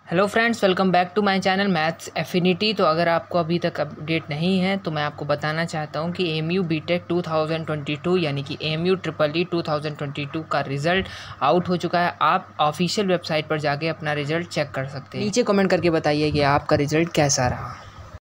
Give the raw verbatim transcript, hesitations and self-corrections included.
Hello friends, welcome back to my channel Maths Affinity. तो अगर आपको अभी तक अपडेट नहीं है तो मैं आपको बताना चाहता हूं कि M U B tech two thousand twenty two यानी कि M U triple E two thousand twenty two का रिज़ल्ट आउट हो चुका है। आप ऑफिशियल वेबसाइट पर जाके अपना रिज़ल्ट चेक कर सकते हैं। नीचे कमेंट करके बताइए कि आपका रिज़ल्ट कैसा रहा।